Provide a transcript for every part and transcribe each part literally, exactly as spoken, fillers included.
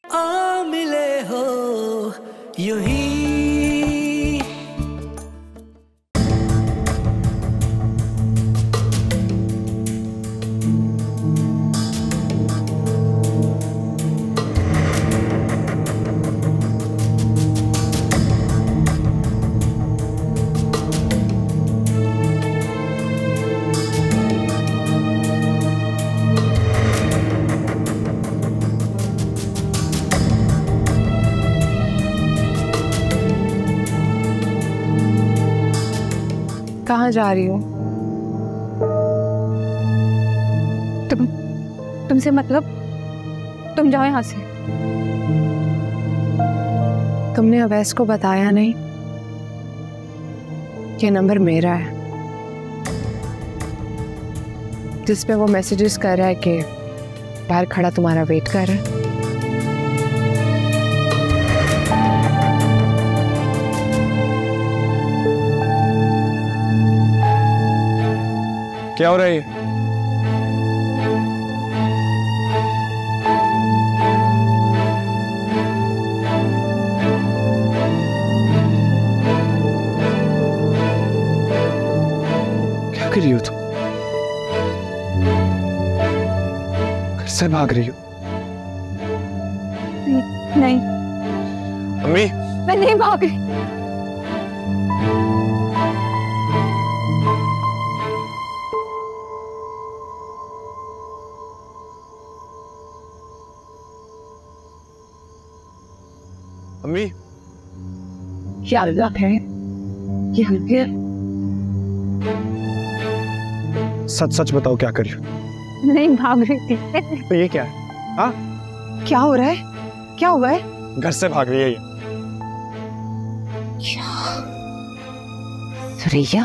आ मिले हो यूं ही। कहाँ जा रही हो? तुम तुमसे मतलब? तुम जाओ यहाँ से। तुमने अवैस को बताया नहीं? ये नंबर मेरा है जिस पे वो मैसेजेस कर रहा है कि बाहर खड़ा तुम्हारा वेट कर रहा है। क्या हो रहा है ये? क्या कर रही हो तुम? घर से भाग रही हो? नहीं, नहीं। अम्मी, मैं नहीं भाग रही। अम्मी, क्या है? क्या है? सच सच बताओ क्या कर रही हो? नहीं भाग रही थी। तो ये क्या है? हाँ? क्या हो रहा है? क्या हुआ है? घर से भाग रही है ये। क्या? सुरैया?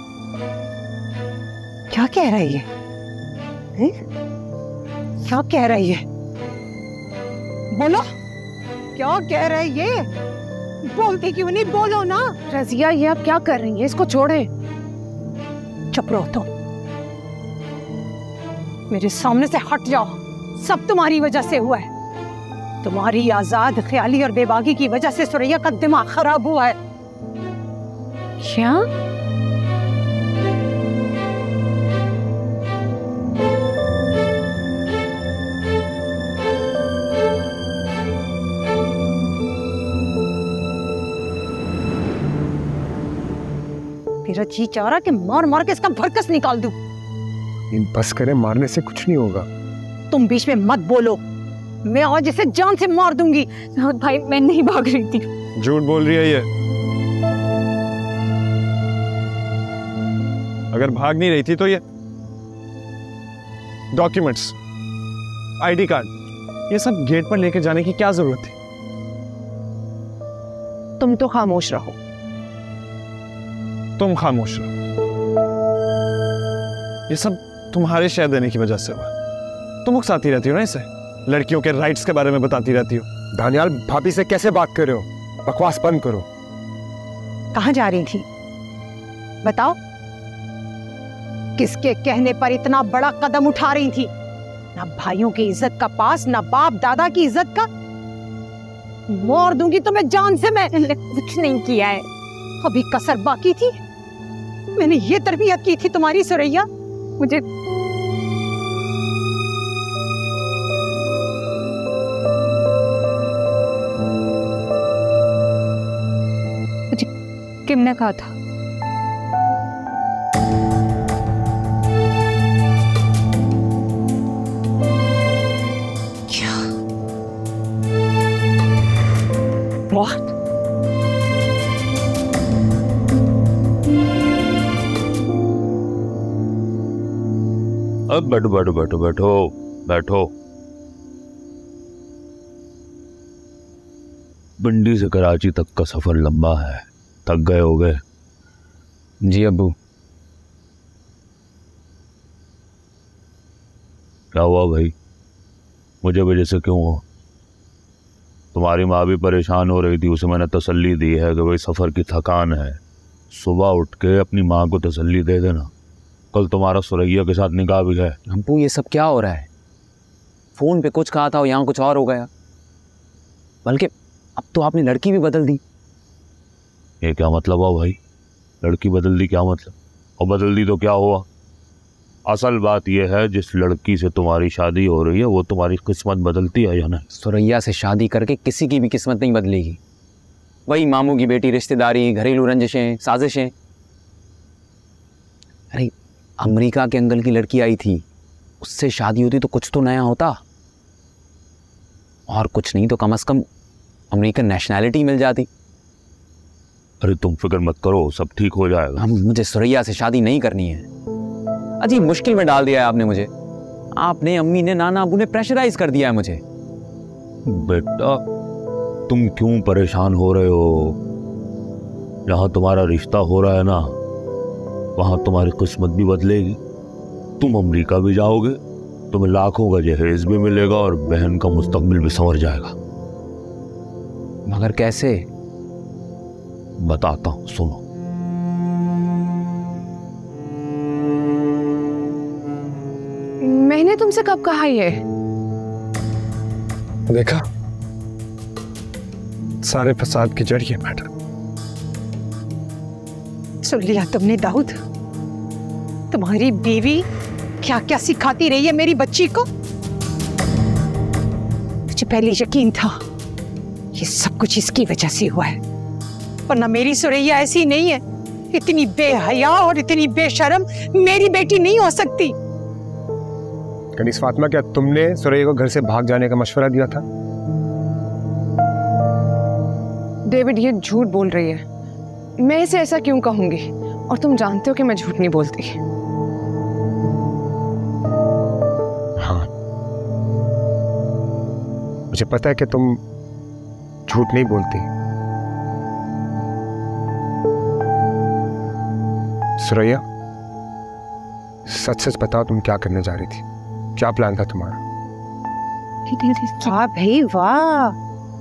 क्या कह रहा है ये? हैं? क्या कह रहा है ये? बोलो, क्या कह रहा है ये? बोलती क्यों नहीं? बोलो ना। रजिया, ये आप क्या कर रही हैं? इसको छोड़ें। चुप रहो तुम। मेरे सामने से हट जाओ। सब तुम्हारी वजह से हुआ है। तुम्हारी आजाद ख्याली और बेबाकी की वजह से सुरैया का दिमाग खराब हुआ है। क्या? मेरा जी चाह रहा कि मार मार के इसका भरकस निकाल दूं। बस करे, मारने से कुछ नहीं होगा। तुम बीच में मत बोलो। मैं आज इसे जान से मार दूंगी। भाई, मैं नहीं भाग रही थी। झूठ बोल रही है ये। अगर भाग नहीं रही थी तो ये डॉक्यूमेंट्स, आईडी कार्ड, ये सब गेट पर लेके जाने की क्या जरूरत थी? तुम तो खामोश रहो। तुम खामोश रहो। ये सब तुम्हारे शेयर देने की वजह से हुआ। तुम उकसाती रहती हो ना इसे, लड़कियों के राइट्स के बारे में बताती रहती हो। दानियाल, भाभी से कैसे बात कर रहे हो? बकवास बंद करो। कहाँ जा रही थी? बताओ। किसके कहने पर इतना बड़ा कदम उठा रही थी? ना भाइयों की इज्जत का पास, ना बाप दादा की इज्जत का। मार दूंगी तुम्हें जान से मैं। कुछ नहीं किया है, अभी कसर बाकी थी। मैंने ये तरबियत की थी तुम्हारी सुरैया। मुझे मुझे किम ने कहा था। क्या? What? अब बैठो बैठो बैठो बैठो बैठो। बंडी से कराची तक का सफर लंबा है, थक गए होगे? जी अब्बू। क्या हुआ भाई? मुझे वजह से क्यों हो? तुम्हारी माँ भी परेशान हो रही थी, उसे मैंने तसल्ली दी है कि भाई सफ़र की थकान है, सुबह उठ के अपनी माँ को तसल्ली दे देना। कल तुम्हारा सुरैया के साथ निकाह भी है। अब्बू, ये सब क्या हो रहा है? फोन पे कुछ कहा था और यहाँ कुछ और हो गया। बल्कि अब तो आपने लड़की भी बदल दी। ये क्या मतलब हुआ भाई? लड़की बदल दी क्या मतलब? और बदल दी तो क्या हुआ? असल बात यह है जिस लड़की से तुम्हारी शादी हो रही है वो तुम्हारी किस्मत बदलती है या नहीं? सुरैया से शादी करके किसी की भी किस्मत नहीं बदलेगी। वही मामू की बेटी, रिश्तेदारी, घरेलू रंजिशें, साजिशें। अरे अमेरिका के अंकल की लड़की आई थी, उससे शादी होती तो कुछ तो नया होता, और कुछ नहीं तो कम से कम अमेरिकन नेशनैलिटी मिल जाती। अरे तुम फिक्र मत करो, सब ठीक हो जाएगा। हम मुझे सुरैया से शादी नहीं करनी है। अजीब मुश्किल में डाल दिया है आपने मुझे। आपने, अम्मी ने, नाना अबू ने प्रेशराइज कर दिया है मुझे। बेटा तुम क्यों परेशान हो रहे हो? जहां तुम्हारा रिश्ता हो रहा है ना, वहां तुम्हारी किस्मत भी बदलेगी। तुम अमेरिका भी जाओगे, तुम्हें लाखों का जहेज भी मिलेगा और बहन का मुस्तकबिल भी संवर जाएगा। मगर कैसे? बताता हूं, सुनो। मैंने तुमसे कब कहा ये? देखा, सारे फसाद की जड़ ये मैडम। सुन लिया तुमने दाऊद? तुम्हारी बीवी क्या क्या सिखाती रही है मेरी बच्ची को। मुझे पहले यकीन था ये सब कुछ इसकी वजह से हुआ है, वरना मेरी सुरैया ऐसी नहीं है। इतनी बेहया और इतनी बेशर्म मेरी बेटी नहीं हो सकती। कनीस फातिमा, क्या तुमने सुरैया को घर से भाग जाने का मशवरा दिया था? डेविड ये झूठ बोल रही है। मैं इसे ऐसा क्यों कहूंगी? और तुम जानते हो कि मैं झूठ नहीं बोलती। हाँ, मुझे पता है कि तुम झूठ नहीं बोलती। सुरैया, सच सच बताओ, तुम क्या करने जा रही थी? क्या प्लान था तुम्हारा? वाह भाई वाह,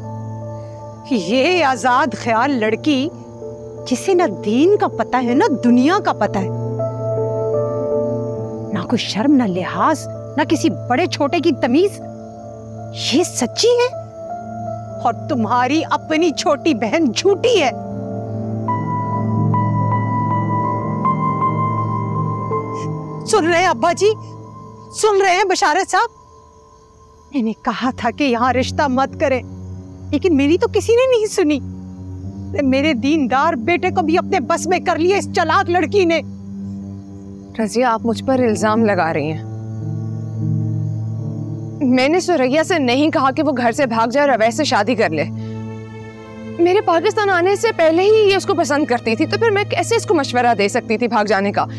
ये आजाद ख्याल लड़की जिसे ना दीन का पता है ना दुनिया का पता है, ना कोई शर्म ना लिहाज ना किसी बड़े छोटे की तमीज, ये सच्ची है और तुम्हारी अपनी छोटी बहन झूठी है। सुन रहे हैं अब्बा जी? सुन रहे हैं बशारत साहब? मैंने कहा था कि यहाँ रिश्ता मत करें, लेकिन मेरी तो किसी ने नहीं सुनी। मेरे दीनदार बेटे को भी अपने बस में कर लिया इस चालाक लड़की ने। रजिया, आप मुझ पर इल्जाम लगा रही हैं। मैंने सुरैया से नहीं कहा कि वो घर से भाग जाए और अवैध से शादी कर ले। मेरे पाकिस्तान आने से पहले ही ये उसको पसंद करती थी, तो फिर मैं कैसे इसको मशवरा दे सकती थी भाग जाने का?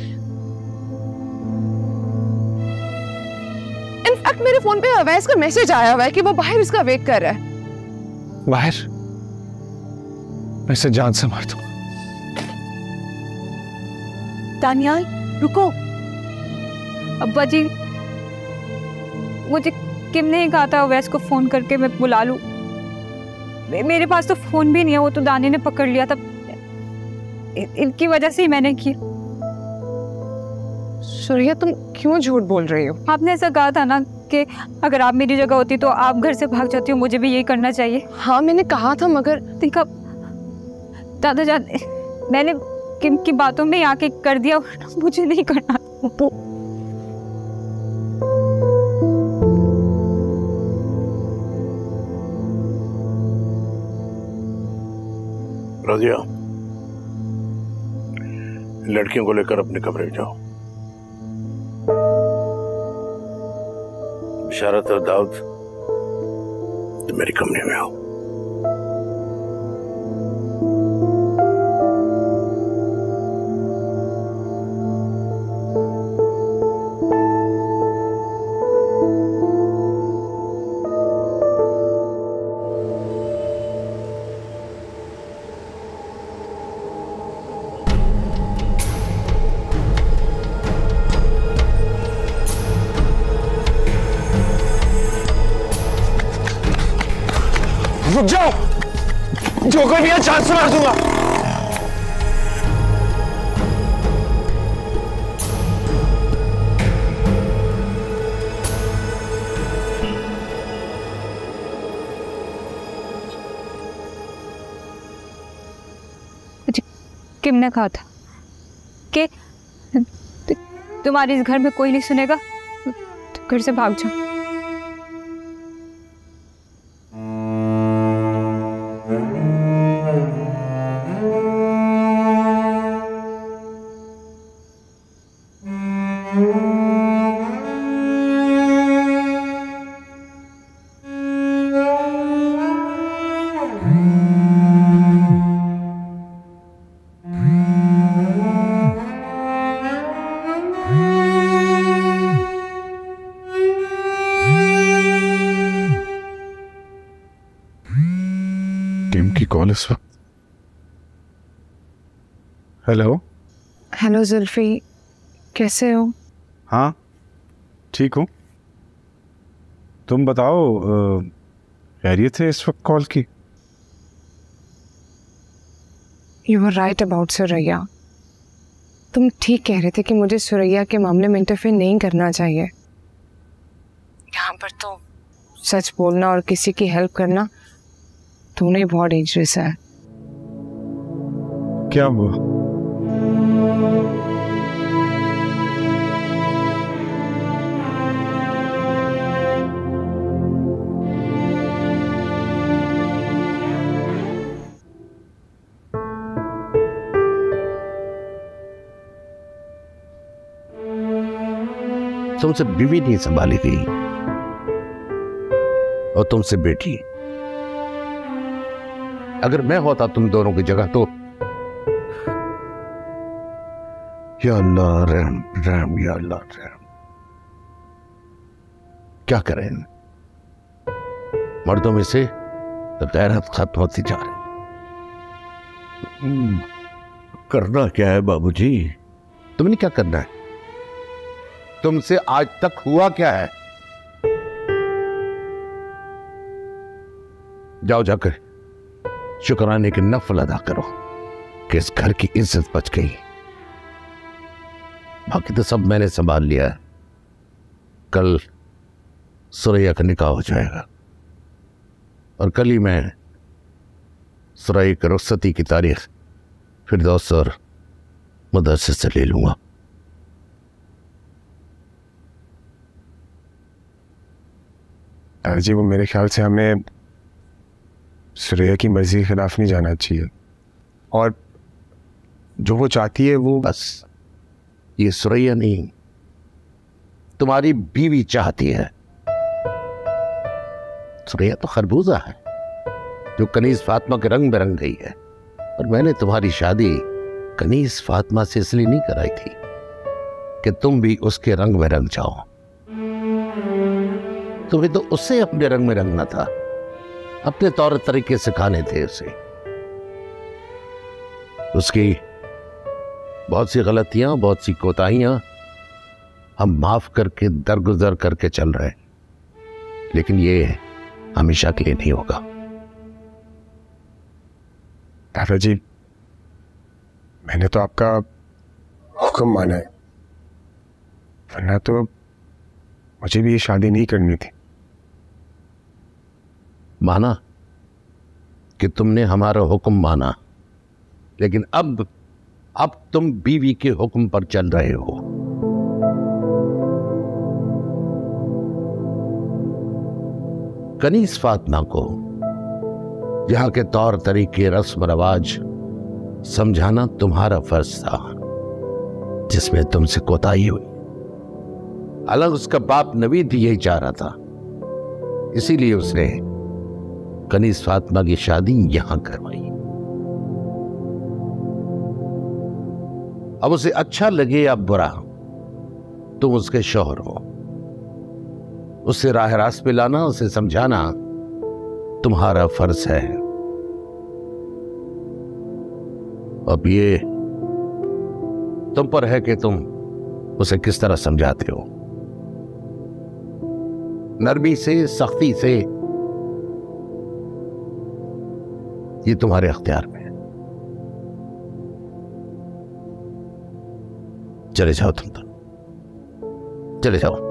इनफैक्ट मेरे फोन पे अवैध का मैसेज आया हुआ है कि वो बाहर इसका वेट कर रहा है। बाहर? मैं इसे जान से मार दूंगा। तानिया रुको। अब्बा जी, मुझे किम ने कहा था अवैस को फोन करके मैं बुला लूं। मेरे पास तो फोन भी नहीं है, वो तो दानी ने पकड़ लिया था। इनकी वजह से ही मैंने किया। सुरैया, तुम क्यों झूठ बोल रही हो? आपने ऐसा कहा था ना कि अगर आप मेरी जगह होती तो आप घर से भाग जाती हो, मुझे भी यही करना चाहिए। हाँ मैंने कहा था, मगर देखा दादा जान, मैंने किम की बातों में आके कर दिया, मुझे नहीं करना। रजिया, लड़कियों को लेकर अपने कमरे में जाओ। बशारत और दाऊद, तो मेरे कमरे में आओ। रुक जाओ, जो कोई भी है चांद से मार दूंगा। किम ने कहा था कि तुम्हारे इस घर में कोई नहीं सुनेगा, तो घर से भाग जाओ। किम की कॉल इस वक्त। हेलो। हेलो जुल्फी, कैसे हो? हाँ ठीक हूँ, तुम बताओ, खैरियत है इस वक्त कॉल की? You are right about Suraiya. तुम ठीक कह रहे थे कि मुझे सुरैया के मामले में इंटरफेयर नहीं करना चाहिए। यहाँ पर तो सच बोलना और किसी की हेल्प करना दोनों ही बहुत डेंजरस है। क्या हुआ? तुमसे बीवी नहीं संभाली गई और तुमसे बेटी। अगर मैं होता तुम दोनों की जगह तो या अल्लाह रहम रहम, या अल्लाह रहम। क्या करें, मर्दों में से गैरत खत्म होती जा रही। करना क्या है बाबूजी? तुमने क्या करना है? तुमसे आज तक हुआ क्या है? जाओ जाकर शुक्राने के नफल अदा करो कि इस घर की इज्जत बच गई। बाकी तो सब मैंने संभाल लिया है। कल सुरैया का निकाह हो जाएगा और कल ही मैं सुरैया की रुखसती की तारीख फिरदौस और मदरसे से ले लूंगा। जी वो मेरे ख्याल से हमें सुरैया की मर्जी के खिलाफ नहीं जाना चाहिए, और जो वो चाहती है वो बस। ये सुरैया नहीं, तुम्हारी बीवी चाहती है। सुरैया तो खरबूजा है जो कनीज फातिमा के रंग में रंग गई है, और मैंने तुम्हारी शादी कनीज फातिमा से इसलिए नहीं कराई थी कि तुम भी उसके रंग में रंग जाओ। तुम्हें तो उससे अपने रंग में रंगना था, अपने तौर तरीके सिखाने थे उसे। उसकी बहुत सी गलतियां, बहुत सी कोताहियां हम माफ करके दरगुजर करके चल रहे हैं, लेकिन ये हमेशा के लिए नहीं होगा। दादाजी, मैंने तो आपका हुक्म माना है, वरना तो मुझे भी ये शादी नहीं करनी थी। माना कि तुमने हमारा हुक्म माना, लेकिन अब अब तुम बीवी के हुक्म पर चल रहे हो। कनीज फातिमा को यहाँ के तौर तरीके, रस्म रवाज समझाना तुम्हारा फर्ज था, जिसमें तुमसे कोताही हुई। अलग उसका बाप नवीद भी यही चाह रहा था, इसीलिए उसने कनीज फातिमा की शादी यहां करवाई। अब उसे अच्छा लगे या बुरा, तुम उसके शौहर हो। उसे राह रास्त पे लाना, उसे समझाना तुम्हारा फर्ज है। अब ये तुम पर है कि तुम उसे किस तरह समझाते हो। नरमी से, सख्ती से, ये तुम्हारे अख्तियार में है। चले जाओ, तुम तो चले जाओ।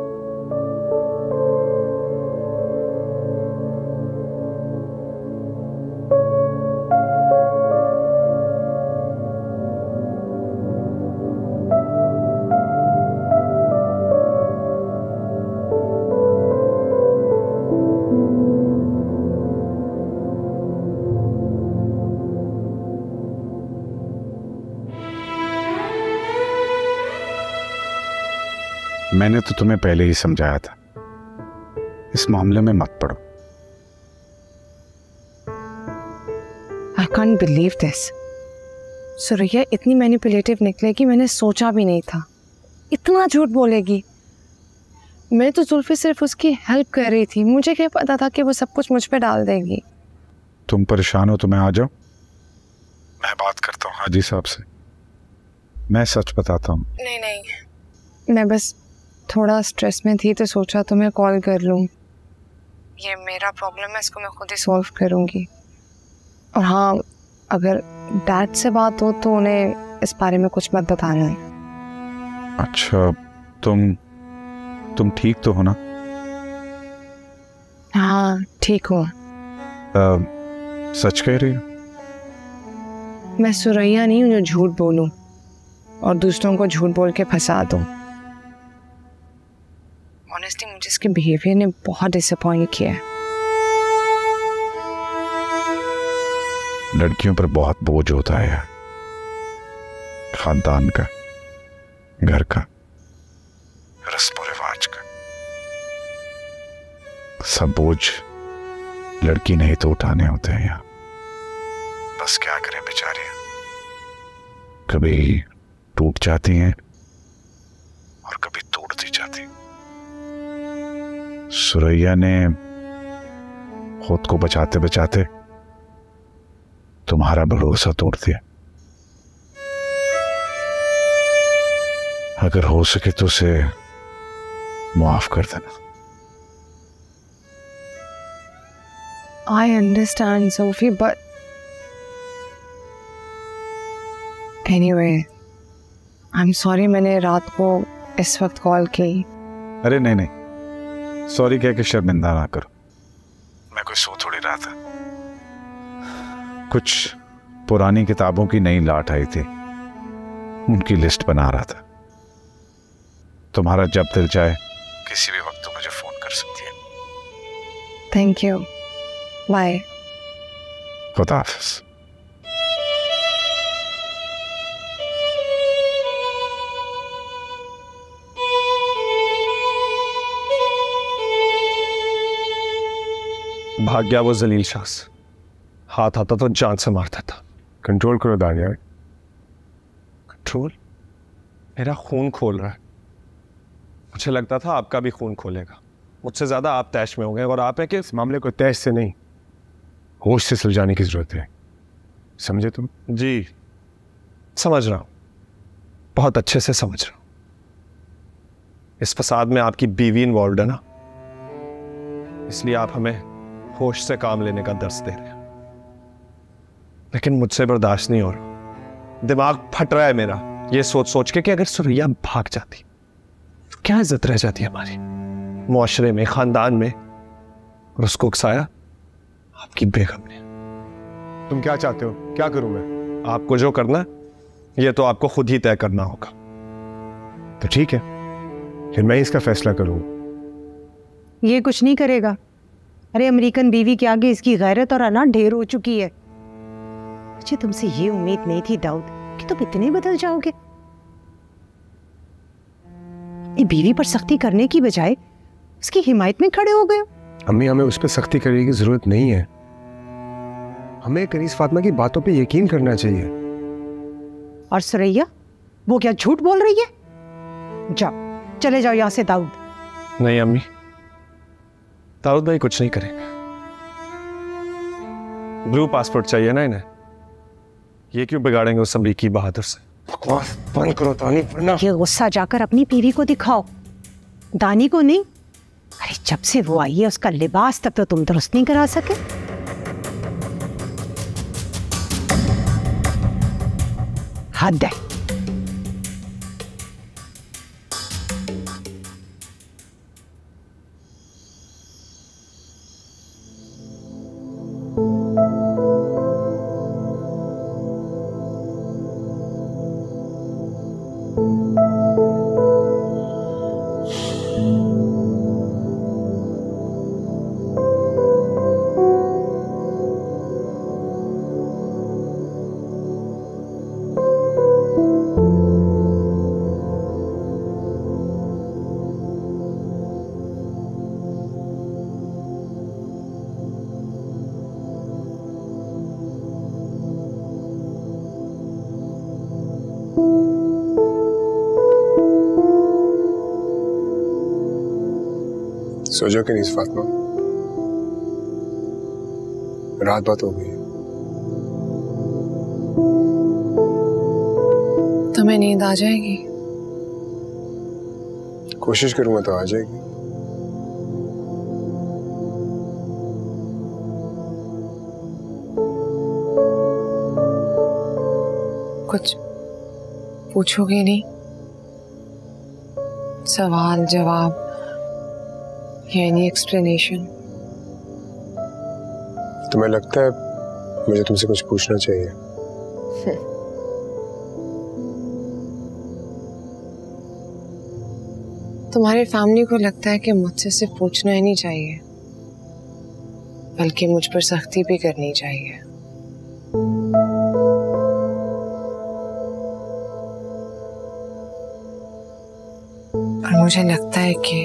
मैंने तो तुम्हें पहले ही समझाया था, इस मामले में मत पड़ो। I can't believe this. Suraiya इतनी मैनिपुलेटिव निकलेगी मैंने सोचा भी नहीं था। इतना झूठ बोलेगी। मैं तो जुल्फी सिर्फ उसकी हेल्प कर रही थी, मुझे क्या पता था कि वो सब कुछ मुझ पे डाल देगी। तुम परेशान हो तो मैं आ जाऊं, मैं बात करता हूँ हाजी साहब से, मैं सच बताता हूँ। नहीं नहीं, मैं बस थोड़ा स्ट्रेस में थी तो सोचा तुम्हें कॉल कर लूँ। ये मेरा प्रॉब्लम है, इसको मैं खुद ही सॉल्व करूँगी। और हाँ, अगर डैड से बात हो तो उन्हें इस बारे में कुछ मत बताना है। अच्छा, तुम तुम ठीक तो हो ना? हाँ ठीक हूँ। सच कह रही हो? मैं सुरैया नहीं हूँ जो झूठ बोलूं और दूसरों को झूठ बोल के फंसा दूं। ऑनेस्टली मुझे इसके बिहेवियर ने बहुत डिसअपॉइंट किया है। लड़कियों पर बहुत बोझ होता है यार, खानदान का, घर का, रस्म रिवाज का। सब बोझ लड़की नहीं तो उठाने होते हैं यार। बस क्या करें बेचारियां, कभी टूट जाती हैं और कभी तोड़ती जाती। सुरैया ने खुद को बचाते बचाते तुम्हारा भरोसा तोड़ दिया। अगर हो सके तो उसे माफ कर देना। I understand, Sophie, but anyway, I'm sorry मैंने रात को इस वक्त कॉल की। अरे नहीं नहीं, सॉरी कह के शर्मिंदा ना करो, मैं कोई सो थोड़ी रहा था। कुछ पुरानी किताबों की नई लाट आई थी, उनकी लिस्ट बना रहा था। तुम्हारा जब दिल चाहे किसी भी वक्त तुम मुझे फोन कर सकती है। Thank you, bye. खुदा हाफिज। भाग गया वो जलील शख्स, हाथ आता तो जान से मारता था। कंट्रोल करो दानिया। कंट्रोल? मेरा खून खोल रहा है। मुझे लगता था आपका भी खून खोलेगा। मुझसे ज्यादा आप तैश में होंगे और आप हैं कि इस मामले को तैश से नहीं, होश से सुलझाने की जरूरत है। समझे तुम? जी समझ रहा हूं, बहुत अच्छे से समझ रहा हूं। इस फसाद में आपकी बीवी इन्वॉल्व है ना, इसलिए आप हमें होश से काम लेने का दर्स दे रहे हैं। लेकिन मुझसे बर्दाश्त नहीं हो रहा, दिमाग फट रहा है मेरा ये सोच सोच के कि अगर सुरैया भाग जाती तो क्या इज्जत रह जाती हमारी मुआशरे में, खानदान में। और उसको उकसाया आपकी बेगम ने। तुम क्या चाहते हो? क्या करूं मैं? आपको जो करना ये तो आपको खुद ही तय करना होगा। तो ठीक है, फिर मैं इसका फैसला करूंगा। ये कुछ नहीं करेगा। अरे अमेरिकन बीवी के आगे इसकी गैरत और अना ढेर हो चुकी है। मुझे तुमसे ये उम्मीद नहीं थी दाऊद कि तुम इतने बदल जाओगे। ये बीवी पर सख्ती करने की बजाय उसकी हिमायत में खड़े हो गए। अम्मी, हमें उस पर सख्ती करने की जरूरत नहीं है। हमें कनीज फातिमा की बातों पे यकीन करना चाहिए। और सुरैया, वो क्या झूठ बोल रही है? जाओ, चले जाओ यहां से दाऊद। नहीं अम्मी, दाऊद भाई कुछ नहीं करेंगे। ब्लू पासपोर्ट चाहिए ना इन्हें, ये क्यों बिगाड़ेंगे उस अमरीकी बहादुर से? बकवास बंद करो तानी, वरना ये गुस्सा जाकर अपनी बीवी को दिखाओ, दानी को नहीं। अरे जब से वो आई है उसका लिबास तक तो तुम दुरुस्त नहीं करा सके। हद है। सोचो कि नहीं फातिमा, रात बात हो गई। तुम्हें नींद आ जाएगी? कोशिश करूंगा तो आ जाएगी। कुछ पूछोगे नहीं? सवाल जवाब या एनी एक्सप्लेनेशन? तुम्हें लगता है मुझे तुमसे कुछ पूछना चाहिए? तुम्हारी फैमिली को लगता है कि मुझसे सिर्फ पूछना ही नहीं चाहिए, बल्कि मुझ पर सख्ती भी करनी चाहिए। और मुझे लगता है कि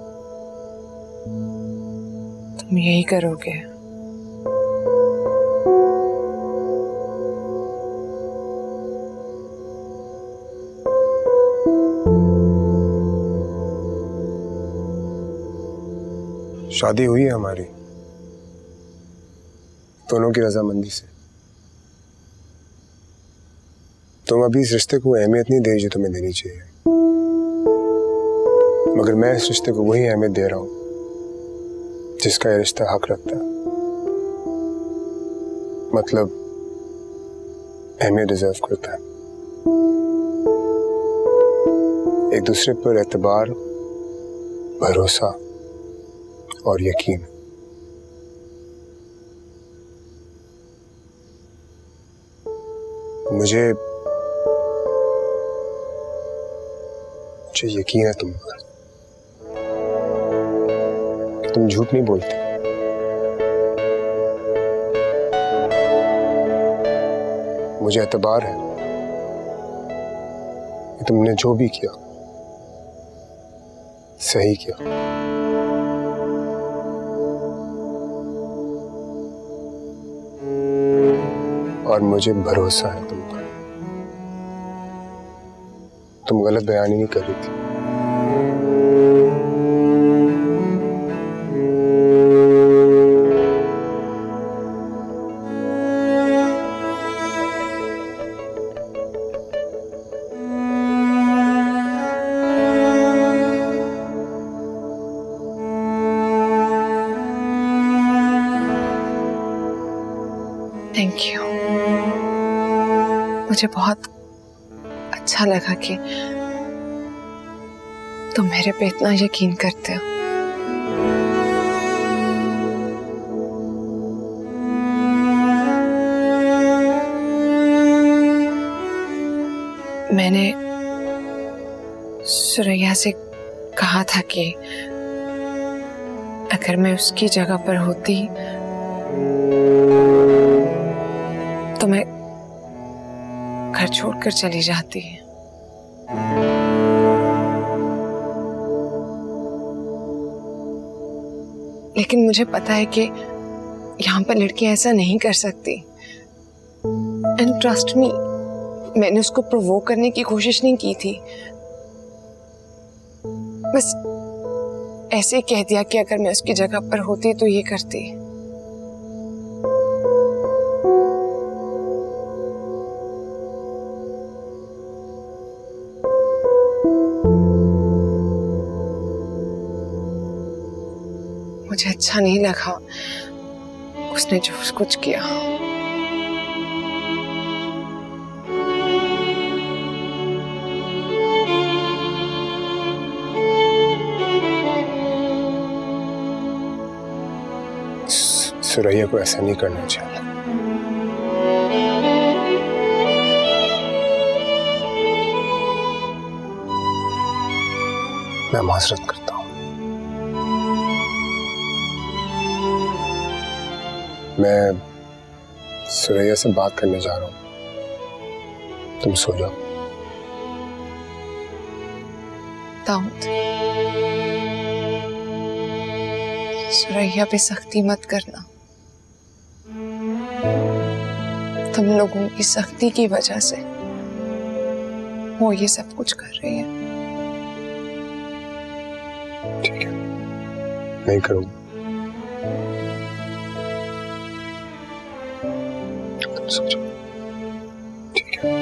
तुम यही करोगे। शादी हुई है हमारी दोनों की रजामंदी से। तुम अभी इस रिश्ते को अहमियत नहीं दे जो तुम्हें देनी चाहिए, मगर मैं इस रिश्ते को वही अहमियत दे रहा हूं जिसका ये रिश्ता हक रखता है, मतलब अहमियत डिजर्व करता है। एक दूसरे पर एतबार, भरोसा और यकीन। मुझे मुझे यकीन है तुम पर, तुम झूठ नहीं बोलते। मुझे एतबार है कि तुमने जो भी किया सही किया। और मुझे भरोसा है तुम पर, तुम गलत बयानी नहीं कर रही थी। Thank you. मुझे बहुत अच्छा लगा कि तुम मेरे पे इतना यकीन करते हो। मैंने सुरैया से कहा था कि अगर मैं उसकी जगह पर होती तो मैं घर छोड़कर चली जाती। लेकिन मुझे पता है कि यहाँ पर लड़कियां ऐसा नहीं कर सकती। एंड ट्रस्ट मी, मैंने उसको प्रोवोक करने की कोशिश नहीं की थी। बस ऐसे कह दिया कि अगर मैं उसकी जगह पर होती तो ये करती। मुझे अच्छा नहीं लगा उसने जो कुछ किया। सुरैया को ऐसा नहीं करना चाहिए। मैं माजरत करता हूं। मैं सुरैया से बात करने जा रहा हूं, तुम सो जाओ। दाऊद, सुरैया पे सख्ती मत करना। तुम लोगों की सख्ती की वजह से वो ये सब कुछ कर रही है। ठीक है, नहीं करूंगा। तुम सोचो, ठीक है?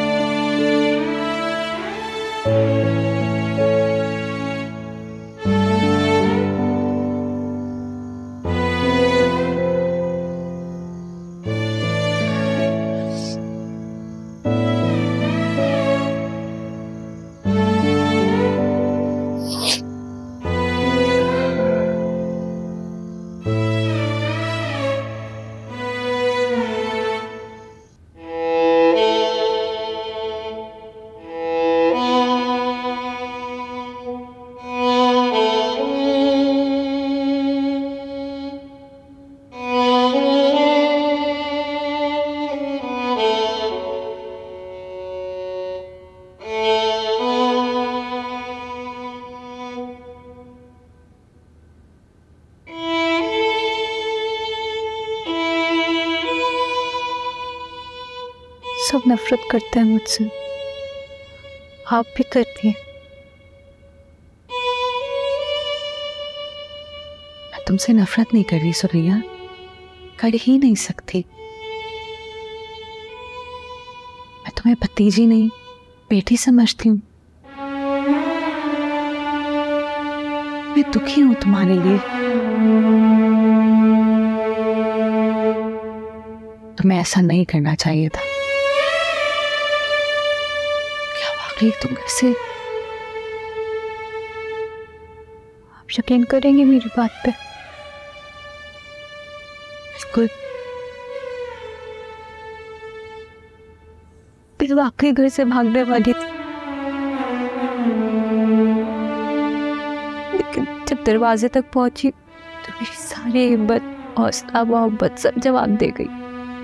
सब नफरत करते हैं मुझसे, आप भी करती हैं। मैं तुमसे नफरत नहीं कर रही सुरैया, कर ही नहीं सकती। मैं तुम्हें भतीजी नहीं बेटी समझती हूँ। मैं दुखी हूँ तुम्हारे लिए। तुम्हें ऐसा नहीं करना चाहिए था। तुम कैसे? आप यकीन करेंगे मेरी बात पे? बिल्कुल। मैं वाकई घर से भागने वाली थी, लेकिन जब दरवाजे तक पहुंची तो मेरी सारी हिम्मत, हौसला, मोहब्बत सब जवाब दे गई।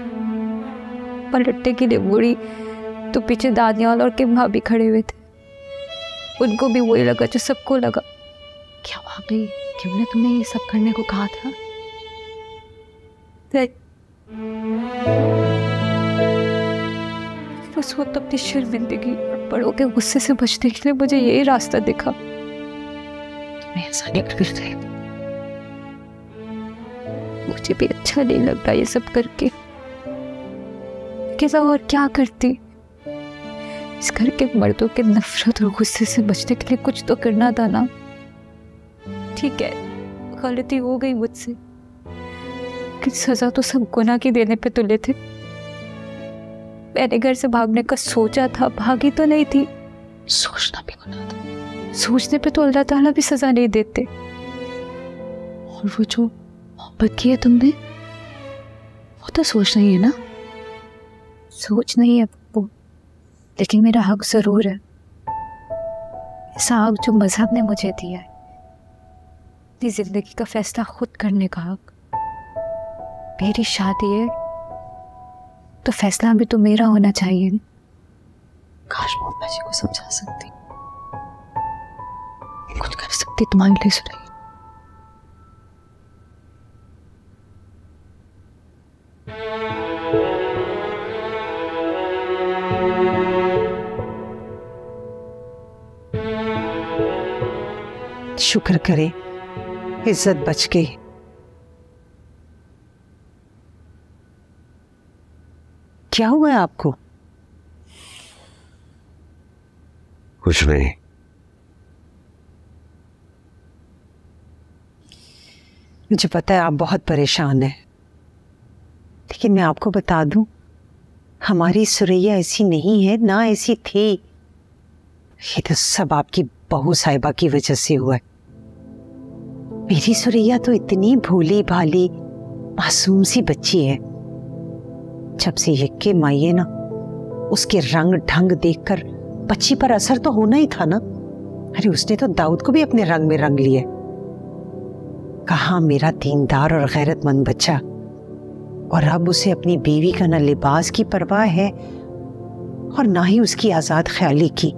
पलटने के लिए मुड़ी तो पीछे दानियाल और किम भाभी खड़े हुए थे। उनको भी वही लगा जो सबको लगा। क्या वाकई किम ने तुम्हें ये सब करने को कहा था? उस वक्त अपनी शर्मिंदगी और बड़ों के गुस्से से बचने के लिए मुझे यही रास्ता दिखा। तुम्हें ऐसा नहीं करते। मुझे भी अच्छा नहीं लगता ये सब करके। कैसा और क्या करती? इस घर के मर्दों के नफरत और गुस्से से बचने के लिए कुछ तो करना था ना। ठीक है, गलती हो गई मुझसे, लेकिन सजा तो सब गुनाह की देने पे तुले थे। मैंने घर से भागने का सोचा था, भागी तो नहीं थी। सोचना भी गुनाह था। सोचने पे तो अल्लाह ताला भी सजा नहीं देते। और वो जो मोहब्बत की है तुमने, वो तो सोचना ही है ना। सोच नहीं है वो, लेकिन मेरा हक जरूर है। ऐसा हक जो मजहब ने मुझे दिया है, अपनी जिंदगी का फैसला खुद करने का हक। मेरी शादी है तो फैसला भी तो मेरा होना चाहिए। काश मोहब्बत जी को समझा सकती, कुछ कर सकती तुम्हारे लिए सुरैया। शुक्र करे इज्जत बच गई। क्या हुआ है आपको? कुछ नहीं। मुझे पता है आप बहुत परेशान हैं, लेकिन मैं आपको बता दूं, हमारी सुरैया ऐसी नहीं है, ना ऐसी थी। ये तो सब आपकी बहू साहिबा की वजह से हुआ है। मेरी सुरैया तो इतनी भोली भाली मासूम सी बच्ची है। जब से यक्के माई है ना, उसके रंग ढंग देखकर बच्ची पर असर तो होना ही था ना। अरे उसने तो दाऊद को भी अपने रंग में रंग लिया। कहाँ मेरा दीनदार और गैरतमंद बच्चा। और अब उसे अपनी बीवी का ना लिबास की परवाह है और ना ही उसकी आजाद ख्याली की।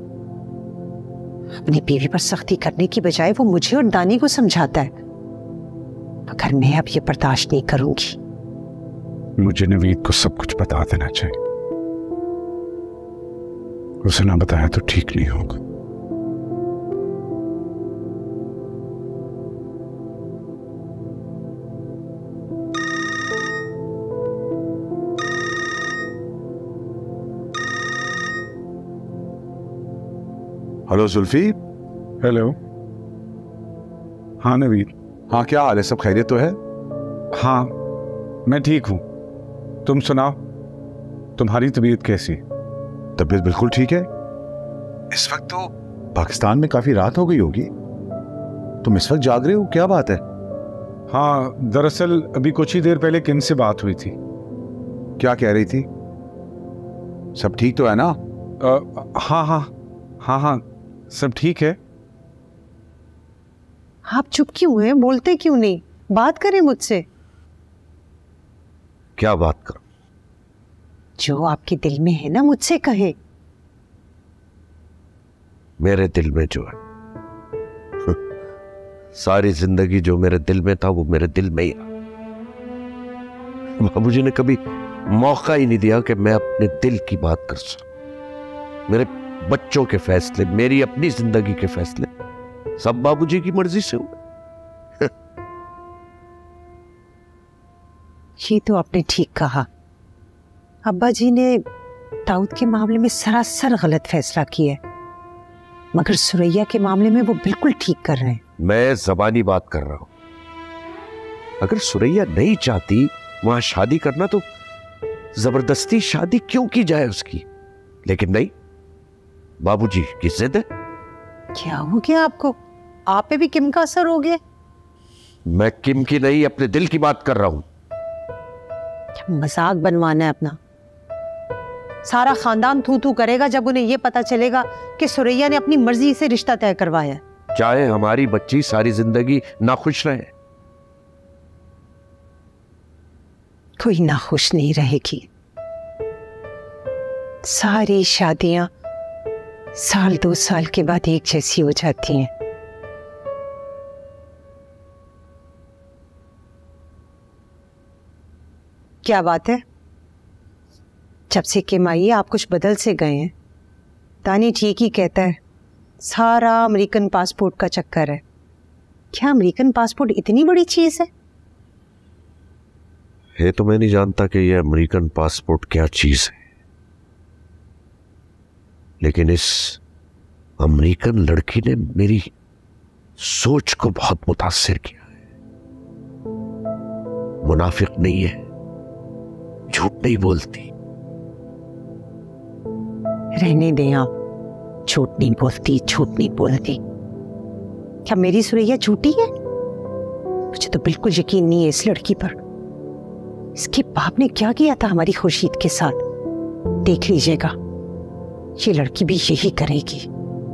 अपनी बीवी पर सख्ती करने की बजाय वो मुझे और दानी को समझाता है। मगर मैं अब ये बर्दाश्त नहीं करूंगी। मुझे नवीद को सब कुछ बता देना चाहिए। उसे ना बताया तो ठीक नहीं होगा। हेलो जुल्फी। हेलो। हाँ नवीद। हाँ क्या हाल है, सब खैरियत तो है? हाँ मैं ठीक हूँ, तुम सुनाओ, तुम्हारी तबीयत कैसी? तबीयत बिल्कुल ठीक है। इस वक्त तो पाकिस्तान में काफी रात हो गई होगी, तुम इस वक्त जाग रहे हो, क्या बात है? हाँ दरअसल अभी कुछ ही देर पहले किम से बात हुई थी। क्या कह रही थी? सब ठीक तो है ना? आ, हाँ हाँ हाँ हाँ सब ठीक है। आप चुप क्यों हैं, बोलते क्यों नहीं, बात करें मुझसे। क्या बात करूं? जो आपके दिल में है ना, मुझसे कहे। मेरे दिल में जो है, सारी जिंदगी जो मेरे दिल में था वो मेरे दिल में ही रहा। बाबूजी ने कभी मौका ही नहीं दिया कि मैं अपने दिल की बात कर सकूं। मेरे बच्चों के फैसले, मेरी अपनी जिंदगी के फैसले सब बाबूजी की मर्जी से हुए। ये तो आपने ठीक कहा, अब्बा जी ने दाऊद के मामले में सरासर गलत फैसला किया है, मगर सुरैया के मामले में वो बिल्कुल ठीक कर रहे हैं। मैं जबानी बात कर रहा हूं। अगर सुरैया नहीं चाहती वहां शादी करना तो जबरदस्ती शादी क्यों की जाए उसकी, लेकिन नहीं, बाबूजी की जिद है। क्या हो गया आपको, आप पे भी किम का असर हो गया? मैं किम की नहीं, अपने दिल की बात कर रहा हूं। मजाक बनवाना है अपना? सारा खानदान थू थू करेगा जब उन्हें यह पता चलेगा कि सुरैया ने अपनी मर्जी से रिश्ता तय करवाया है। चाहे हमारी बच्ची सारी जिंदगी नाखुश रहे। कोई नाखुश नहीं रहेगी। सारी शादियां साल दो साल के बाद एक जैसी हो जाती हैं। क्या बात है, जब से किम आई है आप कुछ बदल से गए हैं। दानी ठीक ही कहता है, सारा अमेरिकन पासपोर्ट का चक्कर है। क्या अमेरिकन पासपोर्ट इतनी बड़ी चीज है? ये तो मैं नहीं जानता कि ये अमेरिकन पासपोर्ट क्या चीज है, लेकिन इस अमेरिकन लड़की ने मेरी सोच को बहुत मुतासिर किया है। मुनाफिक नहीं है, झूठ नहीं बोलती। रहने दें आप, झूठ नहीं बोलती, झूठ नहीं बोलती। क्या मेरी सुरैया झूठी है? मुझे तो बिल्कुल यकीन नहीं है इस लड़की पर। इसके बाप ने क्या किया था हमारी खुर्शीद के साथ, देख लीजिएगा ये लड़की भी यही करेगी।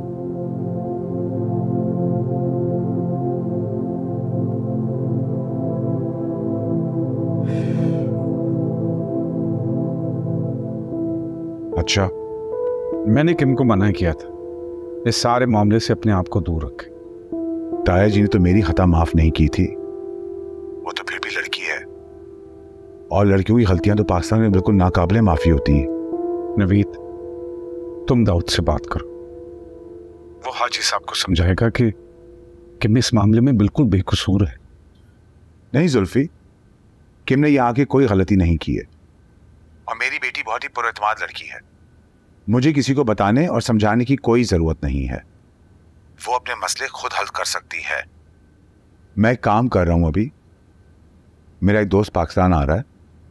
अच्छा, मैंने किम को मना किया था इस सारे मामले से अपने आप को दूर रखे। ताया जी ने तो मेरी खता माफ नहीं की थी, वो तो फिर भी लड़की है, और लड़कियों की गलतियां तो पाकिस्तान में बिल्कुल नाकाबिले माफी होती हैं। नवीद, तुम दाऊद से बात करो, वो हाजी साहब को समझाएगा कि किम इस मामले में बिल्कुल बेकसूर है। नहीं जुल्फी, किम ने यहाँ आके कोई गलती नहीं की है, और मेरी बेटी बहुत ही पुरएतमाद लड़की है। मुझे किसी को बताने और समझाने की कोई जरूरत नहीं है, वो अपने मसले खुद हल कर सकती है। मैं काम कर रहा हूं अभी, मेरा एक दोस्त पाकिस्तान आ रहा है।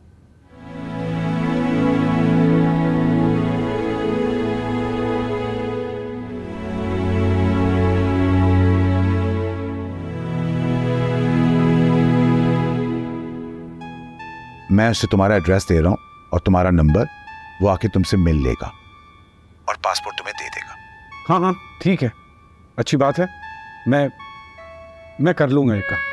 मैं उससे तुम्हारा एड्रेस दे रहा हूं और तुम्हारा नंबर, वो आके तुमसे मिल लेगा और पासपोर्ट तुम्हें दे देगा। हाँ हाँ ठीक है, अच्छी बात है, मैं मैं कर लूंगा एक काम।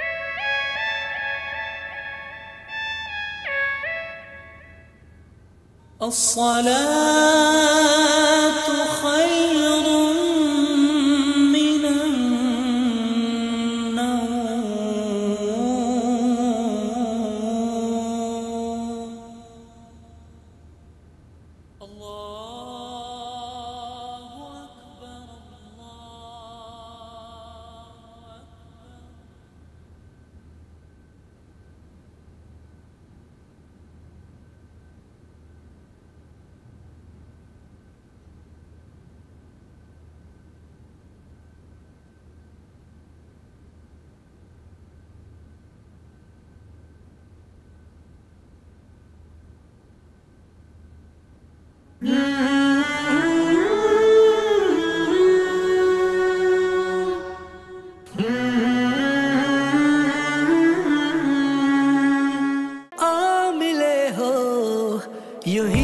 यूं ही